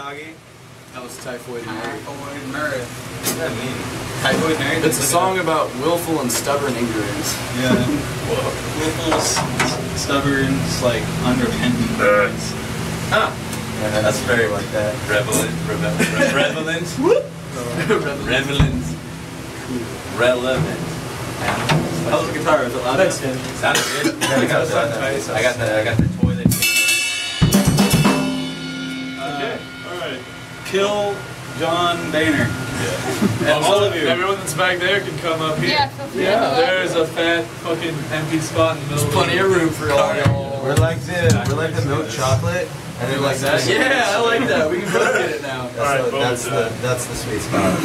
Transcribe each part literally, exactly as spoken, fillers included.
Doggy. That was Typhoid Mary. Typhoid Mary. What does that mean? Typhoid Mary? It's a song about willful and stubborn ignorance. Yeah. Willful, stubborn, like unrepentant ignorance. Huh. Yeah, that's very like that. Revelant. Revelant. Revelant. Revelant. Relevant. How was the guitar? Was it loud? Thanks, man. Sounded good. I got the, I got the, I got the toilet. Okay. All right. Kill John Boehner. Yeah. And all of you. Everyone that's back there can come up here. Yeah, feel free to Yeah. go. There's a fat fucking empty spot in the middle. There's plenty of room for all y'all. We're like the we're like the milk chocolate, and then like that? Yeah, I like that. We can both get it now. That's, All right, the, that's the that's the sweet spot.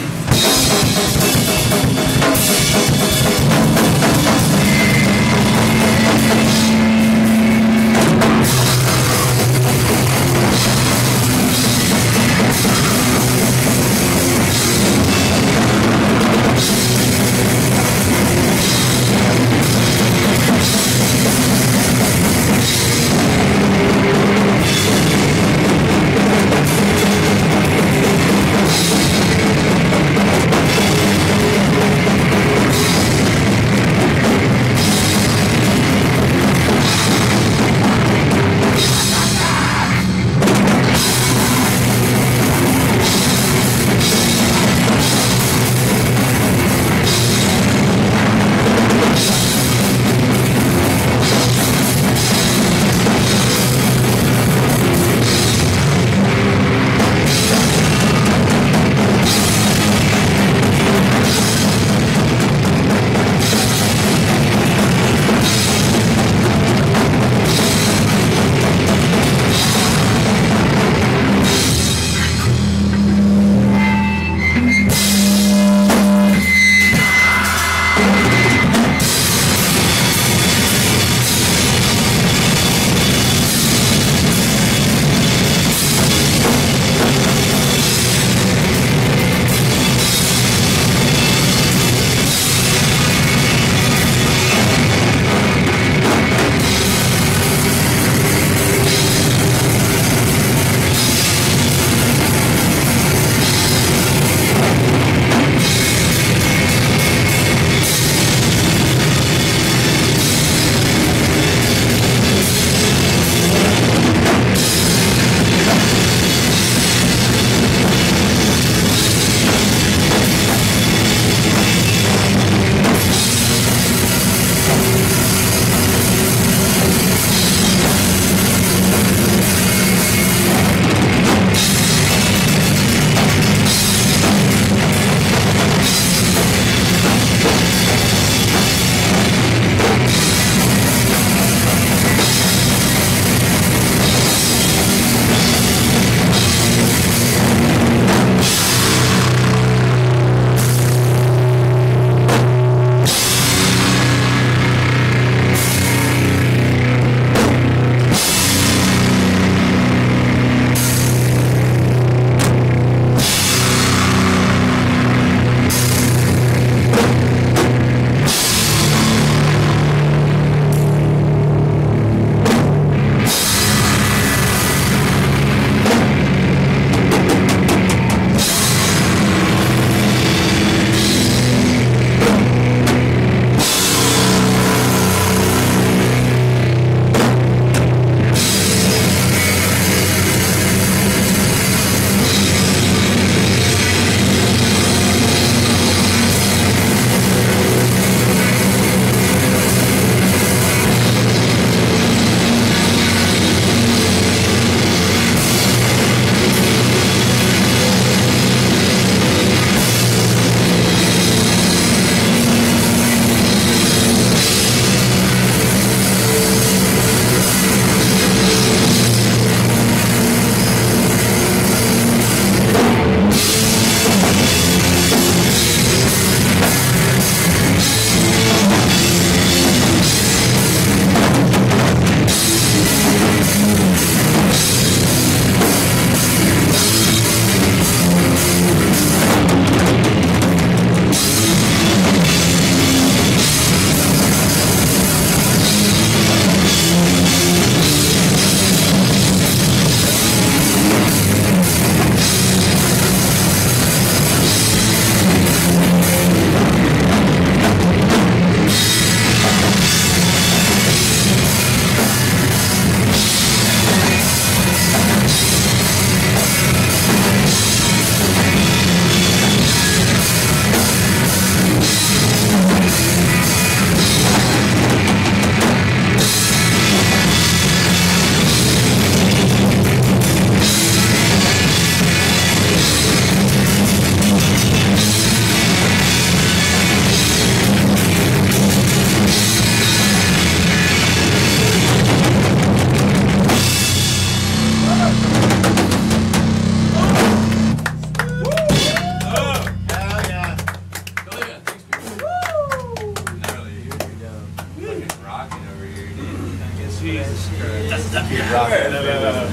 no, no, no.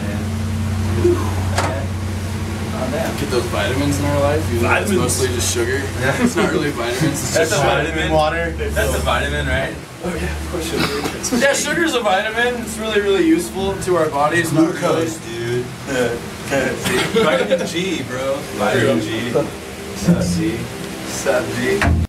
Oh, damn. Get those vitamins in our life. Even though it's Vitamins. mostly just sugar. It's not really vitamins. It's That's just a vitamin. water. That's a vitamin, right? Oh yeah, of course sugar. Yeah, sugar's a vitamin. It's really, really useful to our bodies. Not really. Glucose, dude. Vitamin G, bro. Vitamin G. Sub G. Sub G.